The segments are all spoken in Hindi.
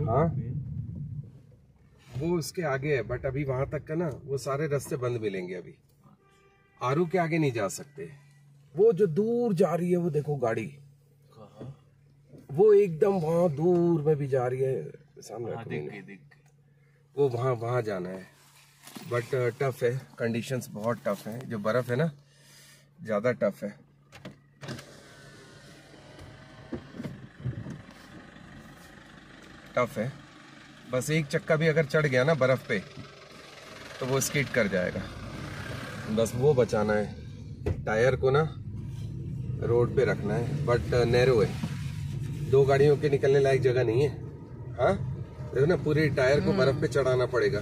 हाँ वो उसके आगे है, बट अभी वहां तक का ना वो सारे रास्ते बंद मिलेंगे। अभी आरू के आगे नहीं जा सकते। वो जो दूर जा रही है वो देखो गाड़ी, वो एकदम वहां दूर में भी जा रही है सामने। वो वहां जाना है, बट टफ है, कंडीशंस बहुत टफ है। जो बर्फ है ना ज्यादा टफ है। टफ है, बस एक चक्का भी अगर चढ़ गया ना बर्फ पे तो वो स्किड कर जाएगा। बस वो बचाना है, टायर को ना रोड पे रखना है, बट नैरो है, 2 गाड़ियों के निकलने लायक जगह नहीं है। हाँ देखो ना पूरी टायर को बर्फ पे चढ़ाना पड़ेगा।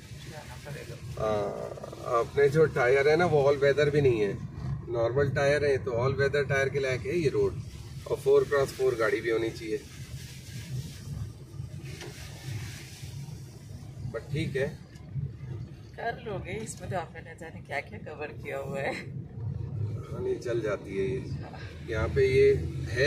अपने जो टायर है ना वो ऑल वेदर भी नहीं है, नॉर्मल टायर है, तो ऑल वेदर टायर के लायक है ये रोड। और 4x4 गाड़ी भी होनी चाहिए, बट ठीक है कर लोगे। इसमें तो आपने न जाने क्या क्या कवर किया हुआ है। नहीं चल जाती है ये। यहाँ पे ये है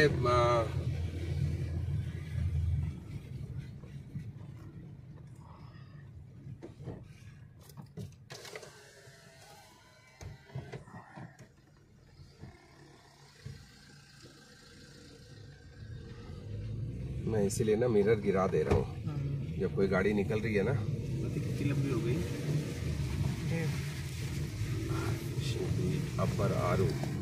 मैं इसीलिए ना मिरर गिरा दे रहा हूँ जब कोई गाड़ी निकल रही है ना। कितनी लंबी हो गई? अपर आरू